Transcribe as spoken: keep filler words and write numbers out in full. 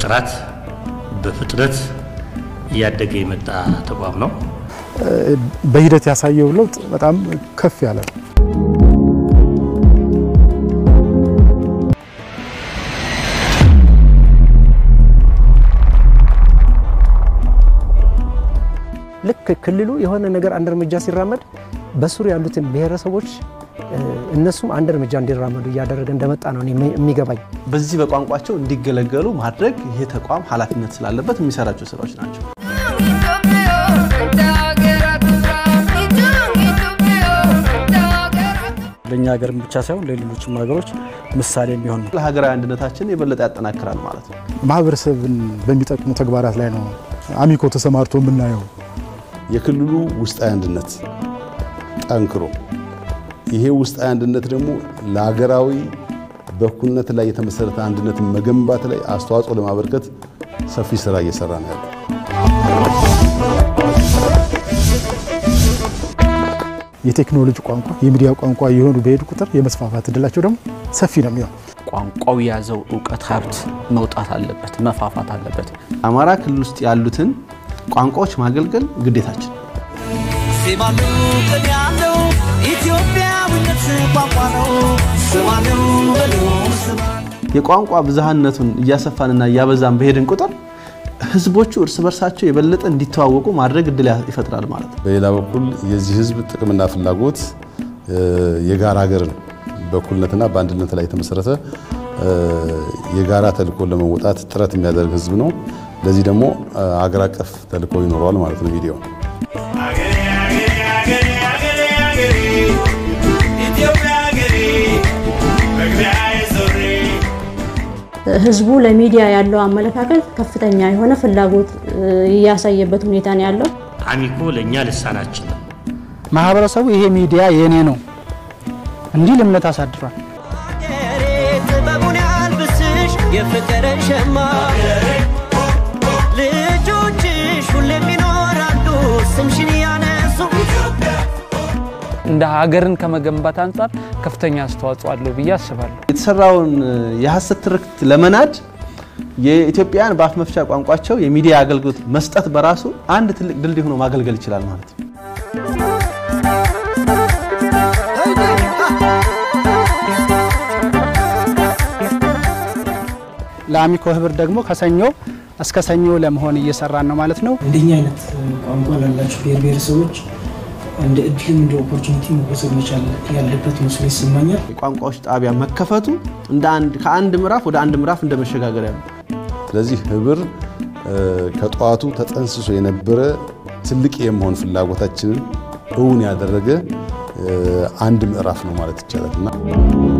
በጥራት በፍጥነት ያደገ የመጣ ተቋም ነው በሂደት ያሳየው ለውጥ በጣም ከፍ ያለ ነው ልክ ክልሉ የሆነ ነገር አንድ እርምጃ ሲራመድ በሱሪ ያሉትን ብሔረሰቦች እነሱም አንድ እርምጃ እንዲራመዱ ያደረገ እንደመጣ ነው የሚገባኝ በዚህ በቋንቋቸው እንዲገለገሉ ማድረግ ይሄ ተቋም ኃላፊነት ስላለበት የሚሰራቸው ስራዎች ናቸው ለኛ ሀገር ብቻ ሳይሆን ለሌሎችም ሀገሮች ምሳሌ የሚሆን ነው ለሀገራዊ አንድነታችን የበለጠ ያጠናክራል ማለት ነው ማህበረሰብን በሚጠቅሙ ተግባራት ላይ ነው አሚኮ ተሰማርቶ ምናየው የክልሉ ውስጣዊ አንድነት ጠንክሮ ይሄ ውስጣዊ አንድነት ደግሞ ለሀገራዊ በኩልነት ላይ የተመሰረተ አንድነት መገንባት ላይ አስተዋጽኦ ለማበርከት ሰፊ ስራ እየሰራ ነው ያለው የቴክኖሎጂ ቋንቋ የሚዲያ ቋንቋ የሆኑ በሄዱ ቁጥር የመስፋፋት እድላቸው ደግሞ ሰፊ ነው የሚሆነው ቋንቋው ያዘው ዕውቀት ሀብት መውጣት አለበት መፋፋት አለበት አማራ ክልል ውስጥ ያሉትን ቋንቋዎች ማገልገል ግዴታችን ሲባሉ ከያለው ኢትዮጵያዊነት ቋንቋ ነው ሲባሉ በሉ የቋንቋ ብዝሃነቱን እያሰፋንና እያበዛን በሄድን ቁጥር ህዝቦቹ እርስ በርሳቸው የበለጠ እንዲተዋወቁ ማድረግ እድል ይፈጥራል ማለት ነው በሌላ በኩል የዚህ ህዝብ ጥቅምና ፍላጎት የጋራ ሀገርን በኩልነትና በአንድነት ላይ የተመሰረተ የጋራ ተልዕኮ ለመወጣት ጥረት የሚያደርግ ህዝብ ነው ለዚህ ደግሞ ሀገር አቀፍ ተልዕኮ ይኖረዋል ማለት ነው ሚዲያው ህዝቡ ለሚዲያ ያለው አመለካከት ከፍተኛ የሆነ ፍላጎት ያሳየበት ሁኔታ ነው ያለው አሚኮ ለኛ ልሳናችን ነው ማህበረሰቡ ይሄ ሚዲያ የኔ ነው እንዲህ ለምነት አሳድሯል ጥበቡን ያልብስሽ የፍቅር ሸማ ልጆችሽ ሁሌም ይኖራሉ ስምሽን ያነሱ እንደ ሀገርን ከመገንባት አንፃር ከፍተኛ አስተዋጽኦ አለው ብዬ አስባለሁ የተሰራውን የሐሰት ትርክት ለመናድ የኢትዮጵያን በአፍ መፍቻ ቋንቋቸው የሚዲያ አገልግሎት መስጠት በራሱ አንድ ትልቅ ድልድይ ሆኖ ማገልገል ይችላል ማለት ነው ለአሚኮ ህብር ደግሞ ከሰኞ እስከ ሰኞ ለመሆን እየሰራን ነው ማለት ነው እንደኛ አይነት ቋንቋ ላላችሁ ብሔር ብሔረሰቦች እንደ እድልም እንደ ኦፖርቹኒቲ መወሰድ መቻል ያለበት መስሎ ይሰማኛል የቋንቋዎች ጣቢያ መከፈቱ እንደ አንድ ከአንድ ምዕራፍ ወደ አንድ ምዕራፍ እንደመሸጋገሪያ ነው ስለዚህ ህብር ከጧቱ ተጠንስሶ የነበረ ትልቅ የመሆን ፍላጎታችንን እውን ያደረገ አንድ ምዕራፍ ነው ማለት ይቻላልና